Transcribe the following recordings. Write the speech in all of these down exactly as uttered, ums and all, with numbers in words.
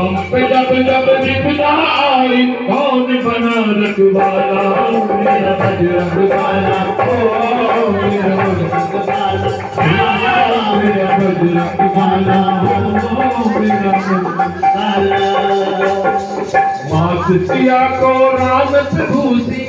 हम पे जब जब विपदा आई कौन बना रखवाला मेरा बजरंग बाला ओ मेरा बजरंग बाला मेरा बजरंग बाला मेरा बजरंग बाला। माँ सिया को राम भूसी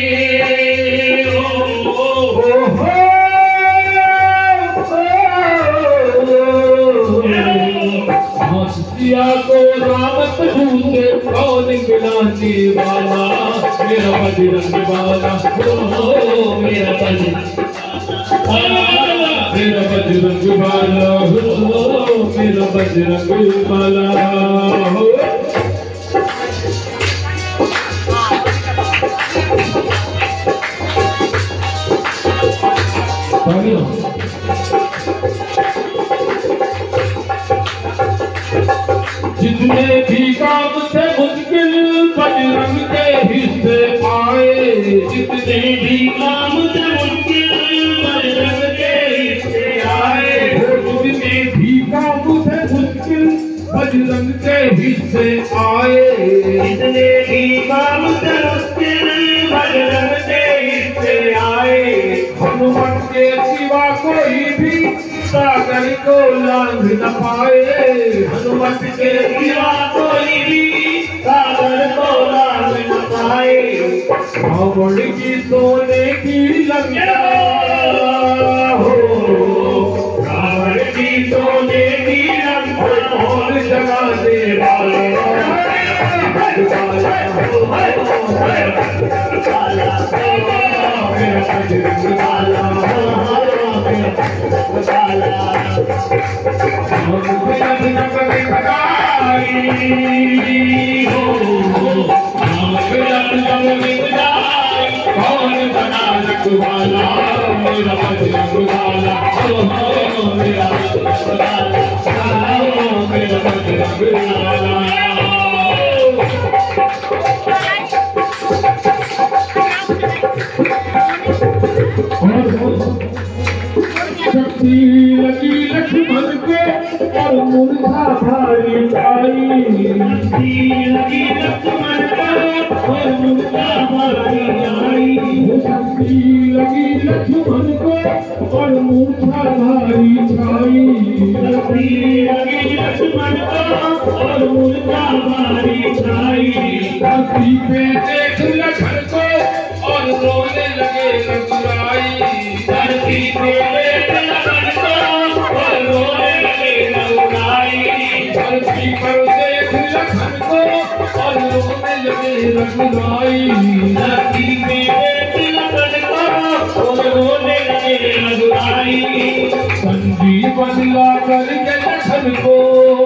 सिया को रामत भूसे कौन गिलाने वाला मेरा बजरंग बाला हो मेरा बजरंग मेरा बजरंग बाला हो मेरा बजरंग बाला हो। जितने भी काम से मुश्किल बजरंग के हिस्से आए जितने भी काम से मुश्किल बजरंग के हिस्से आए जितने भी काम से मुश्किल बजरंग के हिस्से आए जितने भी काम से मुश्किल बजरंग के हिस्से आए। हनुमान के सिवा कोई भी सागर को लांघ न पाए हनुमत के सिवा कोई भी सागर को लांघ न पाए। रावण की सोने की लंका हो रावण की सोने की लंका और जगाने वाला कौन बना रखवाला मेरा बजरंग बाला हो मेरा बजरंग बाला मेरा बजरंग बाला। शक्ति लगी लक्ष्मण के और मूर्छा भारी आई शक्ति लगी लक्ष्मण के और मूर्छा भारी आई शक्ति लगी लक्ष्मण को और मूर्छा भारी छाई शक्ति लगी लक्ष्मण को और मूर्छा भारी छाई। धरती पे देख लखन को और रोने लगे रघुराई धरती पे देख लखन को और रोने लगे रघुराई धरती पर देख लखन को और रोने लगे रघुराई धरती पे देख लखन को और रोने लगे रघुराई। संजीवन ला करके लखन को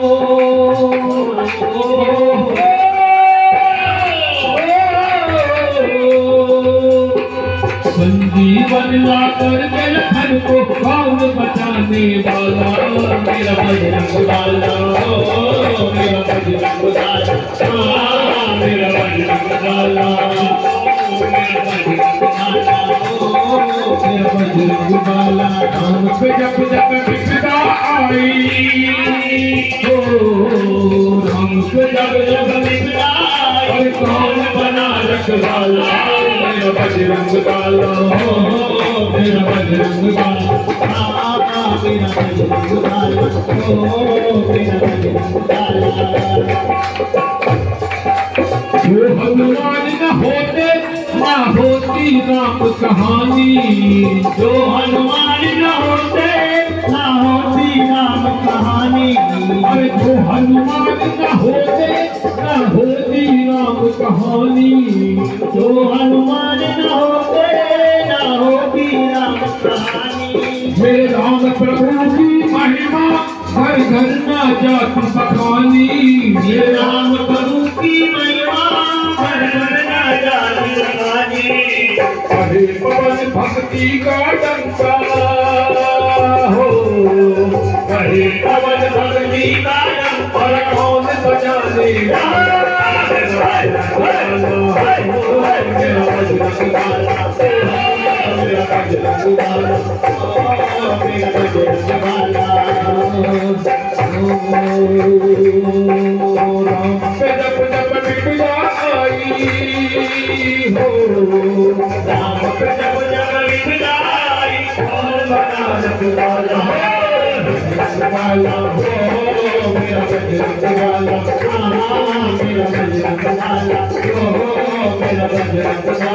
संजीवन ला करके लखन को कौन बचाने वाला मेरा बजरंग बाला मेरा बजरंग बाला मेरा बजरंग बाला मेरा बजरंग बाला मेरा बजरंग बाला। हम पे जब जब विपदा आई हो हम पे जब जब विपदा आई कौन बना रखवाला मेरा बजरंग बाला हो मेरा बजरंग बाला मेरा बजरंग बाला हो मेरा बजरंग बाला। जो हनुमान न होते ना होती राम कहानी जो हनुमान न होते ना होती राम कहानी अरे जो हनुमान न होते ना होती राम कहानी जो हनुमान न होते ना होती राम कहानी। मेरे राम प्रभु की महिमा घर घर ना जाती बखानी ये राम प्रभु की महिमा घर घर ना जाती बखानी। अरे पवन भक्ति का डंका हो अरे पवन भक्ति का डंका कौन बजाने मेरा बजरंग बाला मेरा बजरंग बाला मेरा बजरंग बाला। राम पे जब जब बिटिया आई हो, राम पे जब जब बिटिया आई, कौन बना रखवाला वाला हो, मेरा बजरंग वाला, हाँ मेरा बजरंग वाला हो, मेरा बजरंग वाला।